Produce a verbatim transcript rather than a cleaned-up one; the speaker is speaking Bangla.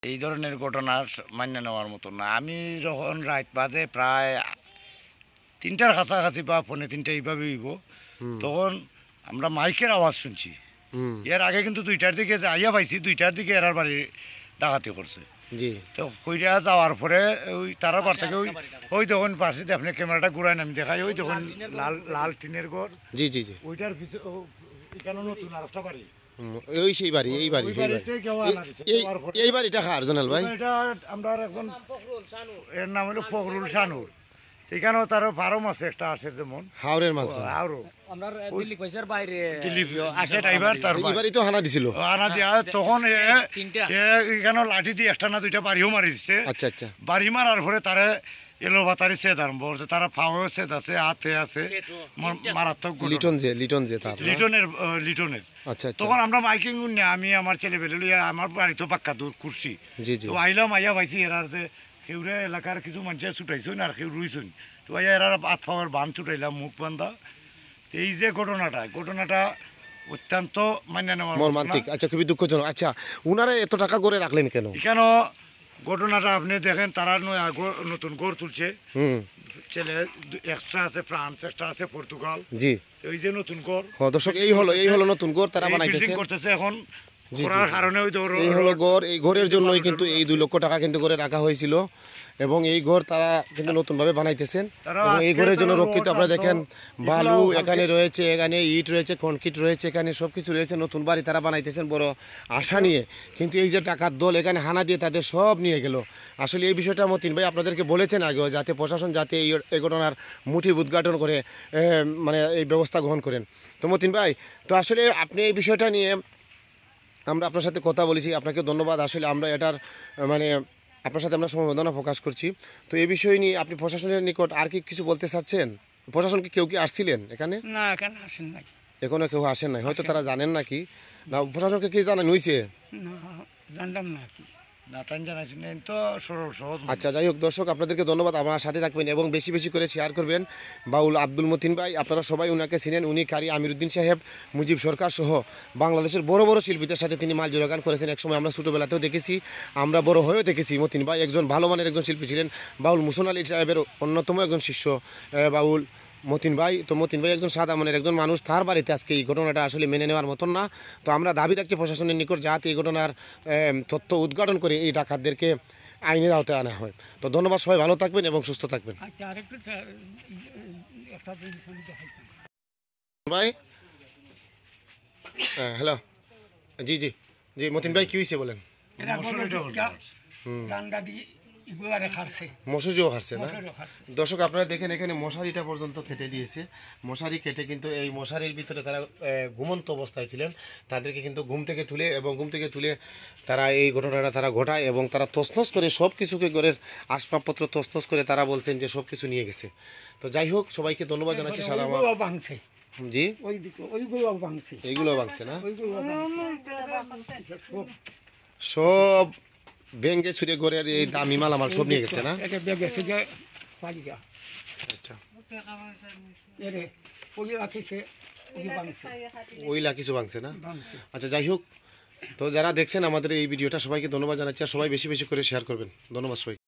এই ধরনের ঘটনা মান্য নেওয়ার মতো না। আমি যখন রাত বাজে প্রায় তিনটার কাছাকাছি বা পৌনে তিনটা এইভাবে হইব, তখন আমরা মাইকের আওয়াজ শুনছি। এর আগে কিন্তু দুইটার দিকে যে আইয়া পাইছি, দুইটার দিকে এরার বাড়ি ডাকাতি করছে। তো কইরা যাওয়ার পরে ওই তারা ঘর থেকে ওই ওই তখন পাশে আপনি ক্যামেরাটা ঘুরায় আমি দেখাই, ওই তখন লাল লাল টিনের ঘর। জি জি জি ওইটার পিছনে এখানে নতুন আরেকটা বাড়ি, ওই সেই বাড়ি, এই বাড়ি এই বাড়িটা কার জানাল ভাই? এটা আমরা একজন, এর নাম হলো ফখরুল শানুর। এখানেও তারও ফার্ম আছে একটা, আছে যেমন হাওড়ের মাছ হাওড় দিল্লি পয়সার বাইরে আসে ড্রাইভার, তার বাড়ি তো হানা দিছিল, হানা দিয়া তখন এখানে লাঠি দিয়ে একটা না দুইটা বাড়িও মারি দিচ্ছে। আচ্ছা আচ্ছা, বাড়ি মারার পরে তারা এলো বাতারি সেদ আরম্ভ করছে, তারা ফাওয়ার সেদ আছে, হাতে আছে মারাত্মক লিটন যে লিটন যে তার লিটনের লিটনের। আচ্ছা, তখন আমরা মাইকিং নিয়ে আমি আমার ছেলে বেলে লইয়া, আমার বাড়ি তো পাক্কা দূর কুর্সি, তো আইলাম, আইয়া পাইছি এরার যে কেউরে এলাকার কিছু মানুষের ছুটাইছুন আর কেউ রুইছুন, তো আইয়া এরার হাত পাওয়ার বান ছুটাইলাম, মুখ বান্ধা। এই যে ঘটনাটা ঘটনাটা অত্যন্ত মান্য নেওয়ার মর্মান্তিক। আচ্ছা, খুবই দুঃখজনক। আচ্ছা, উনারা এত টাকা করে রাখলেন কেন? কেন ঘটনাটা আপনি দেখেন, তারা নতুন গড় তুলছে, ছেলে এক্সট্রা আছে ফ্রান্স, এক্সট্রা আছে পর্তুগাল। জি, এই যে নতুন গড় দর্শক, এই হলো এই হলো নতুন গড় তারা বানাইতেছে করতেছে এখন করার কারণে ওই এই হলো গড়। এই ঘরের জন্যই কিন্তু এই দুই লক্ষ টাকা কিন্তু করে রাখা হয়েছিল, এবং এই ঘর তারা কিন্তু নতুন ভাবে বানাইতেছেন। এবং এই ঘরের জন্য রক্ষিত আপনারা দেখেন বালু এখানে রয়েছে, এখানে ইট রয়েছে, কনক্রিট রয়েছে, এখানে সবকিছু রয়েছে। নতুন বাড়ি তারা বানাইতেছেন বড় আশা নিয়ে, কিন্তু এই যে টাকার দল এখানে হানা দিয়ে তাদের সব নিয়ে গেল। আসলে এই বিষয়টা মতিন ভাই আপনাদেরকে বলেছেন আগেও, যাতে প্রশাসন যাতে এই ঘটনার মুঠির উদ্ঘাটন করে মানে এই ব্যবস্থা গ্রহণ করেন। তো মতিন ভাই, তো আসলে আপনি এই বিষয়টা নিয়ে আমরা আপনার সাথে কথা বলেছি, আপনাকে ধন্যবাদ। আসলে আমরা এটার মানে আপনার সাথে আমরা সমবেদনা প্রকাশ করছি। তো এই বিষয় নিয়ে আপনি প্রশাসনের নিকট আর কি কিছু বলতে চাচ্ছেন? প্রশাসনকে কেউ কি আসছিলেন এখানে? না, এখানে আসেন নাই, এখনো কেউ আসেন নাই, হয়তো তারা জানেন নাকি না। প্রশাসনকে কি জানানো হয়েছে? জানলাম না কি। আচ্ছা, যাই হোক দর্শক, আপনাদেরকে ধন্যবাদ, আমার সাথে থাকবেন এবং বেশি বেশি করে শেয়ার করবেন। বাউল আব্দুল মতিন ভাই, আপনারা সবাই উনাকে চিনেন। উনি কারি আমিরুদ্দিন সাহেব, মুজিব সরকার সহ বাংলাদেশের বড় বড় শিল্পীদের সাথে তিনি মাল জোগান করেছেন। একসময় আমরা ছোটোবেলাতেও দেখেছি, আমরা বড় হয়েও দেখেছি। মতিন ভাই একজন ভালো মানের একজন শিল্পী ছিলেন। বাউল মুসন আলী সাহেবের অন্যতম একজন শিষ্য বাউল মতিন ভাই। তো মতিন ভাই একজন সাদা মনের একজন মানুষ, তার বাড়িতে আজকে এই ঘটনাটা আসলে মেনে নেওয়ার মতন না। তো আমরা দাবি রাখছি প্রশাসনের নিকট যাতে এই ঘটনার তথ্য উদ্ঘাটন করে এই ডাকাতদেরকে আইনের আওতায় আনা হয়। তো ধন্যবাদ, সবাই ভালো থাকবেন এবং সুস্থ থাকবেন। ভাই হ্যাঁ, হ্যালো, জি জি জি মতিন ভাই, কি হয়েছে বলেন? মশারিও খাচ্ছে না? দর্শক, আপনারা দেখেন এখানে মশারিটা পর্যন্ত কেটে দিয়েছে। মশারি কেটে কিন্তু এই মশারির ভিতরে তারা ঘুমন্ত অবস্থায় ছিলেন, তাদেরকে কিন্তু ঘুম থেকে তুলে এবং ঘুম থেকে তুলে তারা এই ঘটনাটা তারা ঘটায়, এবং তারা তছনছ করে সব কিছুকে ঘরের আসবাবপত্র তছনছ করে তারা বলছেন যে সব কিছু নিয়ে গেছে। তো যাই হোক, সবাইকে ধন্যবাদ জানাচ্ছি। সারা আমার জি এইগুলো ভাঙছে না, সব ব্যাঙ্গে ছুড়ে করে এই দামি মালামাল সব নিয়ে গেছে না? ওইলা কিছু ভাঙছে না? আচ্ছা, যাই হোক, তো যারা দেখছেন আমাদের এই ভিডিওটা সবাইকে ধন্যবাদ জানাচ্ছি, আর সবাই বেশি বেশি করে শেয়ার করবেন। ধন্যবাদ সবাই।